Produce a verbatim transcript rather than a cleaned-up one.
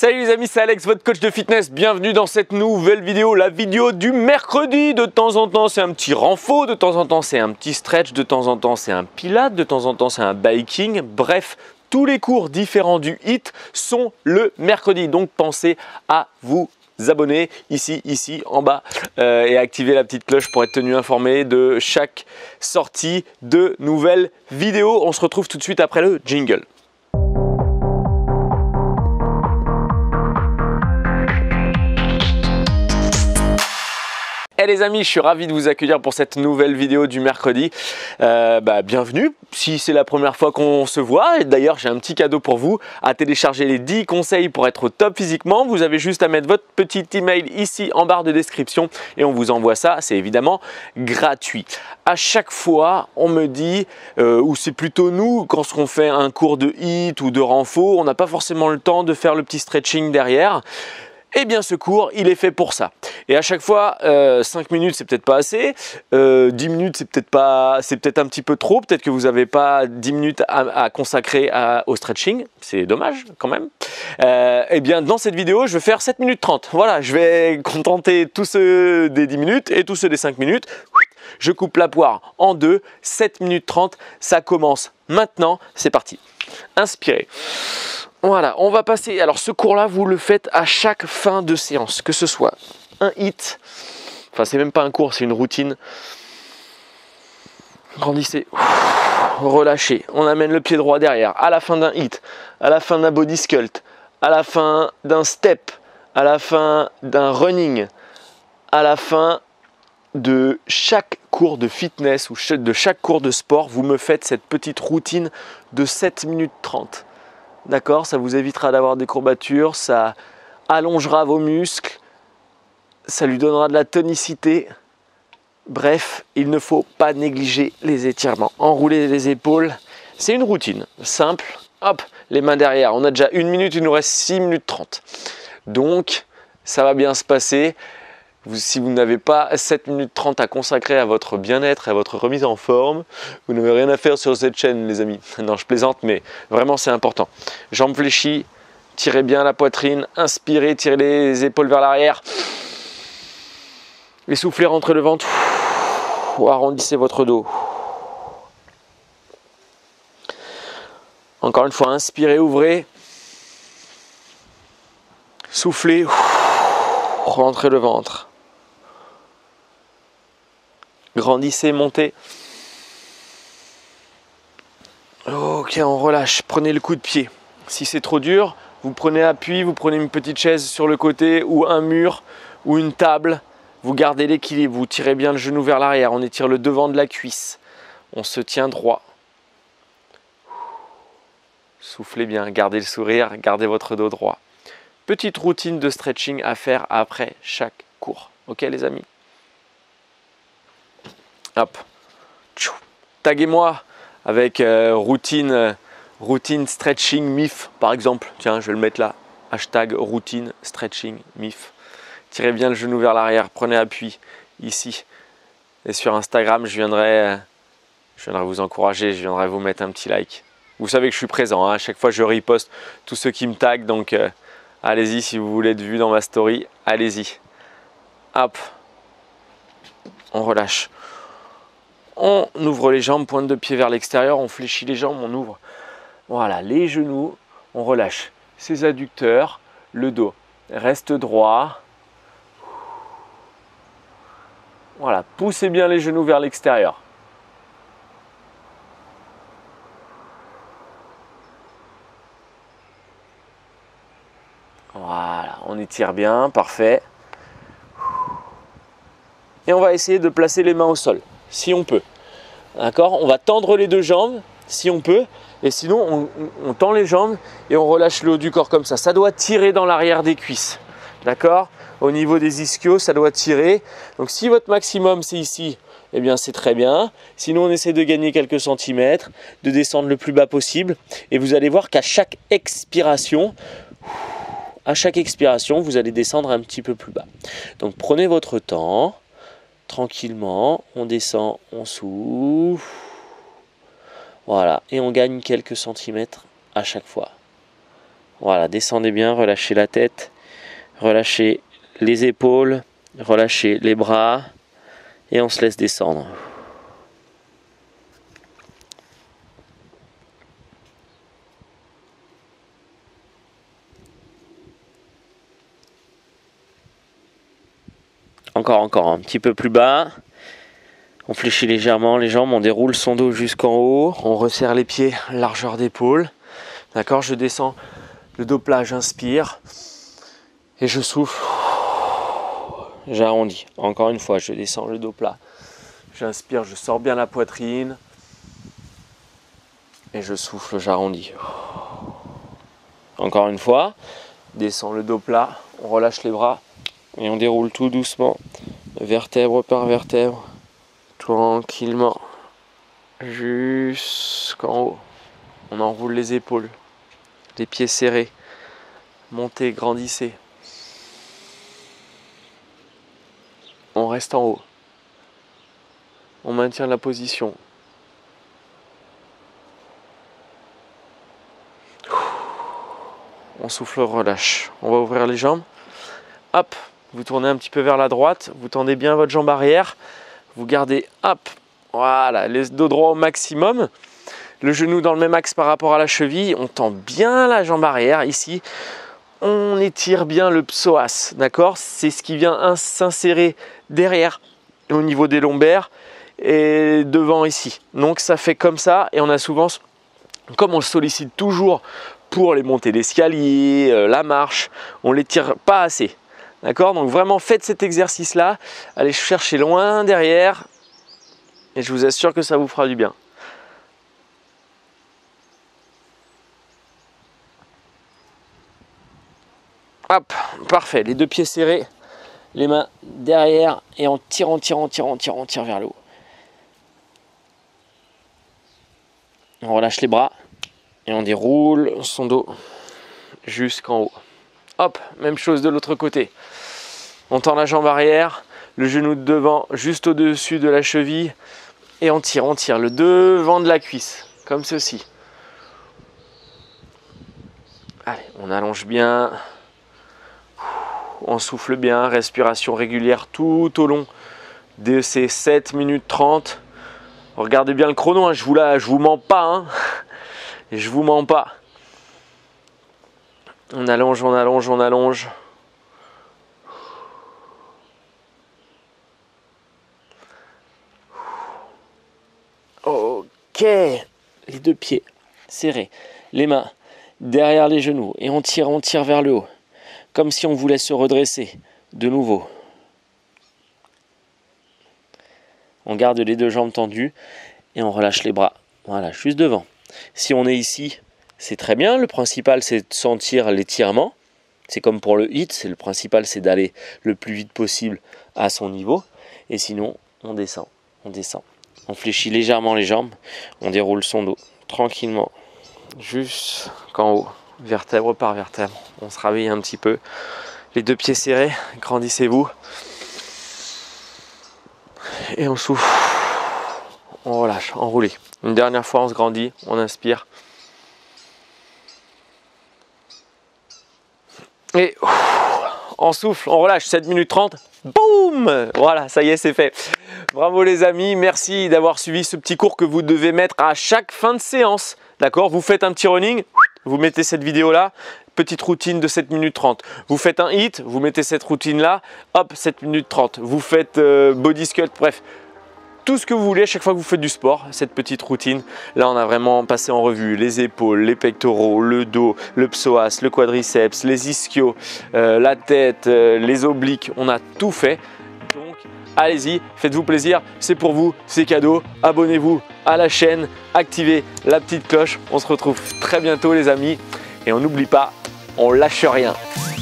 Salut les amis, c'est Alex, votre coach de fitness. Bienvenue dans cette nouvelle vidéo, la vidéo du mercredi. De temps en temps, c'est un petit renfort, de temps en temps, c'est un petit stretch, de temps en temps, c'est un pilate, de temps en temps, c'est un biking. Bref, tous les cours différents du H I I T sont le mercredi. Donc, pensez à vous abonner ici, ici, en bas euh, et activer la petite cloche pour être tenu informé de chaque sortie de nouvelles vidéos. On se retrouve tout de suite après le jingle. Hey les amis, je suis ravi de vous accueillir pour cette nouvelle vidéo du mercredi. Euh, bah, bienvenue si c'est la première fois qu'on se voit. Et d'ailleurs, j'ai un petit cadeau pour vous à télécharger les dix conseils pour être au top physiquement. Vous avez juste à mettre votre petit email ici en barre de description et on vous envoie ça. C'est évidemment gratuit. À chaque fois, on me dit, euh, ou c'est plutôt nous, quand on fait un cours de H I I T ou de renfort, on n'a pas forcément le temps de faire le petit stretching derrière. Eh bien, ce cours, il est fait pour ça. Et à chaque fois, euh, cinq minutes, c'est peut-être pas assez. Euh, dix minutes, c'est peut-être pas, c'est peut-être un petit peu trop. Peut-être que vous n'avez pas dix minutes à, à consacrer à, au stretching. C'est dommage quand même. Euh, eh bien, dans cette vidéo, je vais faire sept minutes trente. Voilà, je vais contenter tous ceux des dix minutes et tous ceux des cinq minutes. Je coupe la poire en deux. sept minutes trente, ça commence maintenant. C'est parti. Inspirez. Voilà, on va passer. Alors ce cours-là, vous le faites à chaque fin de séance, que ce soit un H I I T, enfin c'est même pas un cours, c'est une routine. Grandissez, relâchez, on amène le pied droit derrière, à la fin d'un H I I T, à la fin d'un body sculpt, à la fin d'un step, à la fin d'un running, à la fin de chaque cours de fitness ou de chaque cours de sport, vous me faites cette petite routine de sept minutes trente. D'accord, ça vous évitera d'avoir des courbatures, ça allongera vos muscles, ça lui donnera de la tonicité. Bref, il ne faut pas négliger les étirements. Enrouler les épaules, c'est une routine simple. Hop, les mains derrière. On a déjà une minute, il nous reste six minutes trente. Donc, ça va bien se passer. Vous, si vous n'avez pas sept minutes trente à consacrer à votre bien-être et à votre remise en forme, vous n'avez rien à faire sur cette chaîne, les amis. Non, je plaisante, mais vraiment, c'est important. Jambes fléchies, tirez bien la poitrine, inspirez, tirez les épaules vers l'arrière. Et soufflez, rentrez le ventre. Arrondissez votre dos. Encore une fois, inspirez, ouvrez. Soufflez, rentrez le ventre. Grandissez, montez. Ok, on relâche. Prenez le coup de pied. Si c'est trop dur, vous prenez appui, vous prenez une petite chaise sur le côté ou un mur ou une table. Vous gardez l'équilibre, vous tirez bien le genou vers l'arrière. On étire le devant de la cuisse. On se tient droit. Soufflez bien, gardez le sourire, gardez votre dos droit. Petite routine de stretching à faire après chaque cours. Ok les amis? Hop, taguez-moi avec euh, routine, euh, routine stretching M I F par exemple. Tiens, je vais le mettre là. Hashtag routine stretching M I F. Tirez bien le genou vers l'arrière, prenez appui ici. Et sur Instagram, je viendrai, euh, je viendrai vous encourager, je viendrai vous mettre un petit like. Vous savez que je suis présent, hein, à chaque fois je reposte tous ceux qui me taguent. Donc euh, allez-y si vous voulez être vu dans ma story, allez-y. Hop, on relâche. On ouvre les jambes, pointe de pied vers l'extérieur, on fléchit les jambes, on ouvre. Voilà, les genoux, on relâche ses adducteurs, le dos reste droit. Voilà, poussez bien les genoux vers l'extérieur. Voilà, on étire bien, parfait. Et on va essayer de placer les mains au sol, si on peut. D'accord? On va tendre les deux jambes, si on peut. Et sinon, on, on tend les jambes et on relâche le haut du corps comme ça. Ça doit tirer dans l'arrière des cuisses. D'accord? Au niveau des ischios, ça doit tirer. Donc si votre maximum c'est ici, eh bien c'est très bien. Sinon, on essaie de gagner quelques centimètres, de descendre le plus bas possible. Et vous allez voir qu'à chaque expiration, à chaque expiration, vous allez descendre un petit peu plus bas. Donc prenez votre temps. Tranquillement, on descend, on souffle. Voilà, et on gagne quelques centimètres à chaque fois. Voilà, descendez bien, relâchez la tête, relâchez les épaules, relâchez les bras et on se laisse descendre. Encore, encore, un petit peu plus bas. On fléchit légèrement les jambes, on déroule son dos jusqu'en haut. On resserre les pieds, largeur d'épaule. D'accord, je descends le dos plat, j'inspire. Et je souffle. J'arrondis. Encore une fois, je descends le dos plat. J'inspire, je sors bien la poitrine. Et je souffle, j'arrondis. Encore une fois, descends le dos plat, on relâche les bras. Et on déroule tout doucement, vertèbre par vertèbre, tranquillement, jusqu'en haut. On enroule les épaules, les pieds serrés, montez, grandissez. On reste en haut. On maintient la position. On souffle, relâche. On va ouvrir les jambes. Hop. Vous tournez un petit peu vers la droite, vous tendez bien votre jambe arrière, vous gardez, hop, voilà, les dos droits au maximum, le genou dans le même axe par rapport à la cheville, on tend bien la jambe arrière, ici, on étire bien le psoas, d'accord? C'est ce qui vient s'insérer derrière, au niveau des lombaires et devant ici. Donc ça fait comme ça et on a souvent, comme on le sollicite toujours pour les montées d'escalier, euh, la marche, on ne les tire pas assez. D'accord? Donc vraiment faites cet exercice-là, allez chercher loin derrière et je vous assure que ça vous fera du bien. Hop, parfait, les deux pieds serrés, les mains derrière et on tire, on tire, on tire, on tire, on tire vers le haut. On relâche les bras et on déroule son dos jusqu'en haut. Hop, même chose de l'autre côté. On tend la jambe arrière, le genou de devant juste au-dessus de la cheville et on tire, on tire le devant de la cuisse, comme ceci. Allez, on allonge bien, on souffle bien, respiration régulière tout au long de ces sept minutes trente. Regardez bien le chrono, hein, je vous la, je vous mens pas, hein, je vous mens pas. On allonge, on allonge, on allonge. Ok, les deux pieds serrés, les mains derrière les genoux et on tire, on tire vers le haut, comme si on voulait se redresser de nouveau. On garde les deux jambes tendues et on relâche les bras, voilà, juste devant. Si on est ici, c'est très bien, le principal c'est de sentir l'étirement, c'est comme pour le hit, c'est le principal c'est d'aller le plus vite possible à son niveau, et sinon on descend, on descend. On fléchit légèrement les jambes, on déroule son dos tranquillement jusqu'en haut, vertèbre par vertèbre. On se réveille un petit peu, les deux pieds serrés, grandissez-vous, et on souffle, on relâche, enroulé. Une dernière fois on se grandit, on inspire. Et on souffle, on relâche, sept minutes trente, boum! Voilà, ça y est, c'est fait. Bravo les amis, merci d'avoir suivi ce petit cours que vous devez mettre à chaque fin de séance. D'accord? Vous faites un petit running, vous mettez cette vidéo là, petite routine de sept minutes trente. Vous faites un hit, vous mettez cette routine là, hop, sept minutes trente. Vous faites euh, body sculpt, bref. Tout ce que vous voulez à chaque fois que vous faites du sport, cette petite routine. Là, on a vraiment passé en revue les épaules, les pectoraux, le dos, le psoas, le quadriceps, les ischios, euh, la tête, euh, les obliques. On a tout fait. Donc, allez-y, faites-vous plaisir. C'est pour vous, c'est cadeau. Abonnez-vous à la chaîne, activez la petite cloche. On se retrouve très bientôt, les amis. Et on n'oublie pas, on lâche rien.